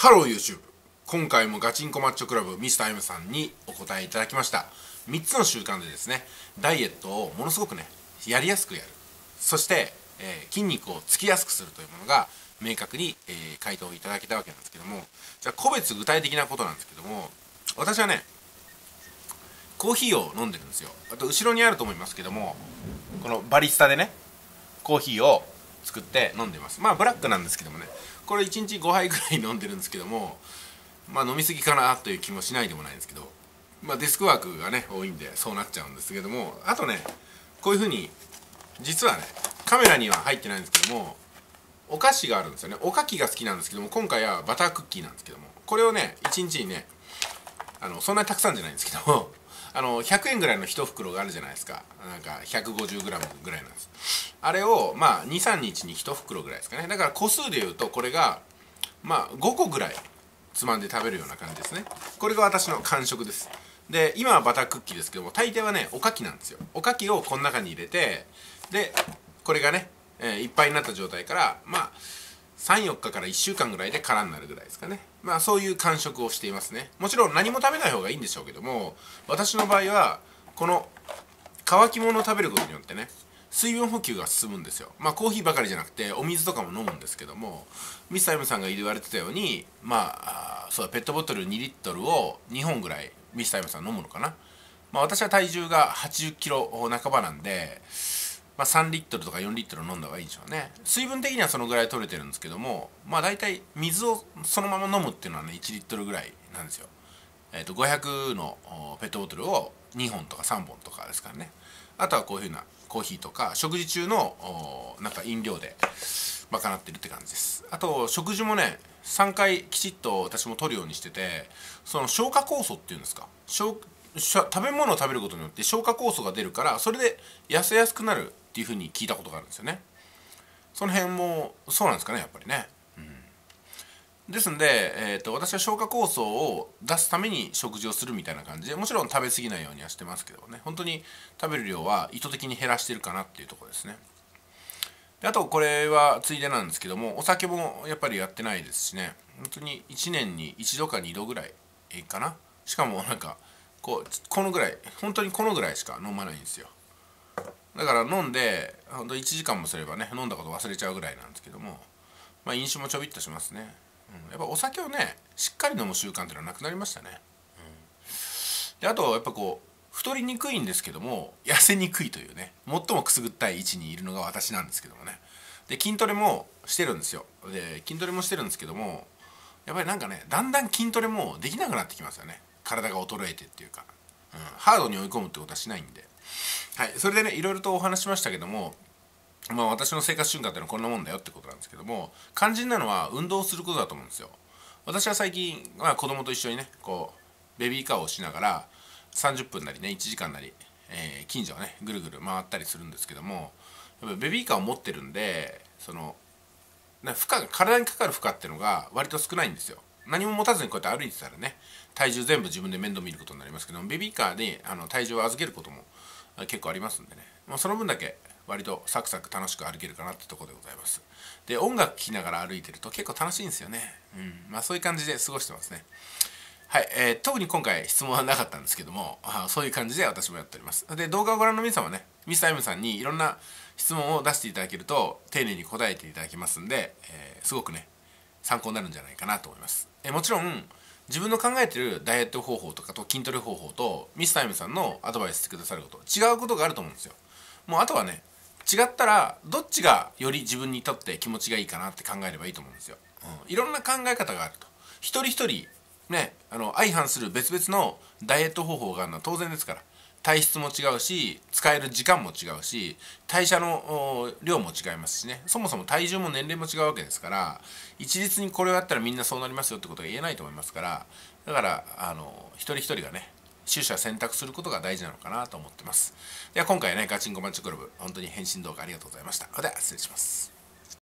ハロー YouTube。今回もガチンコマッチョクラブ Mr.M さんにお答えいただきました。3つの習慣でですね、ダイエットをものすごくね、やりやすくやる。そして、筋肉をつきやすくするというものが明確に、回答いただけたわけなんですけども、じゃあ個別具体的なことなんですけども、私はね、コーヒーを飲んでるんですよ。あと後ろにあると思いますけども、このバリスタでね、コーヒーを作って飲んでます。まあブラックなんですけどもね、これ1日5杯ぐらい飲んでるんですけども、まあ飲みすぎかなという気もしないでもないんですけど、まあデスクワークがね多いんでそうなっちゃうんですけども、あとね、こういう風に実はね、カメラには入ってないんですけども、お菓子があるんですよね。おかきが好きなんですけども、今回はバタークッキーなんですけども、これをね1日にね、そんなにたくさんじゃないんですけども、100円ぐらいの1袋があるじゃないですか。なんか 150g ぐらいなんです。あれをまあ 2,3 日に1袋ぐらいですかね。だから個数でいうとこれがまあ5個ぐらいつまんで食べるような感じですね。これが私の間食です。で今はバタークッキーですけども、大抵はねおかきなんですよ。おかきをこの中に入れて、でこれがね、いっぱいになった状態からまあ3、4日から1週間ぐらいで空になるぐらいですかね。まあそういう間食をしていますね。もちろん何も食べない方がいいんでしょうけども、私の場合はこの乾き物を食べることによってね、水分補給が進むんですよ。まあコーヒーばかりじゃなくてお水とかも飲むんですけども、ミスター M さんが言われてたように、まあそうペットボトル2リットルを2本ぐらいミスター M さん飲むのかな。まあ私は体重が80キロ半ばなんで、まあ、3リットルとか4リットル飲んだ方がいいでしょうね。水分的にはそのぐらい取れてるんですけども、まあ大体水をそのまま飲むっていうのはね1リットルぐらいなんですよ。500のペットボトルを2本とか3本とかですからね。あとはこういうふうなコーヒーとか食事中のなんか飲料で賄ってるって感じです。あと食事もね3回きちっと私も取るようにしてて、その消化酵素っていうんですか、食べ物を食べることによって消化酵素が出るから、それで痩せやすくなるっていうふうに聞いたことがあるんですよね。その辺もそうなんですかね、やっぱりね。ですんで、私は消化酵素を出すために食事をするみたいな感じで、もちろん食べ過ぎないようにはしてますけどね、本当に食べる量は意図的に減らしてるかなっていうところですね。であとこれはついでなんですけども、お酒もやっぱりやってないですしね、本当に1年に1度か2度ぐらいかな。しかもなんかこのぐらい、本当にこのぐらいしか飲まないんですよ。だから飲んで本当1時間もすればね、飲んだこと忘れちゃうぐらいなんですけども、まあ飲酒もちょびっとしますね。やっぱお酒をねしっかり飲む習慣っていうのはなくなりましたね。であとやっぱこう太りにくいんですけども痩せにくいというね、最もくすぐったい位置にいるのが私なんですけどもね。で筋トレもしてるんですよ。で筋トレもしてるんですけども、やっぱりなんかね、だんだん筋トレもできなくなってきますよね。体が衰えてっていうか、ハードに追い込むってことはしないんで。はい、それでねいろいろとお話しましたけども、まあ私の生活習慣っていうのはこんなもんだよってことなんですけども、肝心なのは運動することだと思うんですよ。私は最近、まあ、子供と一緒にねこうベビーカーをしながら30分なりね1時間なり、近所をねぐるぐる回ったりするんですけども、やっぱベビーカーを持ってるんで、その体にかかる負荷っていうのが割と少ないんですよ。何も持たずにこうやって歩いてたらね、体重全部自分で面倒見ることになりますけども、ベビーカーで体重を預けることも結構ありますんでね、まあ、その分だけ割とサクサク楽しく歩けるかなってところでございます。で音楽聴きながら歩いてると結構楽しいんですよね。まあそういう感じで過ごしてますね。はい、特に今回質問はなかったんですけども、そういう感じで私もやっております。で動画をご覧の皆さんはね、ミスター M さんにいろんな質問を出していただけると丁寧に答えていただきますんで、すごくね参考になるんじゃないかなと思います。もちろん自分の考えてるダイエット方法とかと筋トレ方法とミスター M さんのアドバイスしてくださること違うことがあると思うんですよ。もうあとはね、違ったらどっちがより自分にとって気持ちがいいかなって考えればいいと思うんですよ。いろんな考え方があると、一人一人ね相反する別々のダイエット方法があるのは当然ですから、体質も違うし使える時間も違うし代謝の量も違いますしね、そもそも体重も年齢も違うわけですから、一律にこれをやったらみんなそうなりますよってことは言えないと思いますから、だから一人一人がね取捨選択することが大事なのかなと思ってます。では今回はねガチンコマッチョクラブ本当に返信動画ありがとうございました。では失礼します。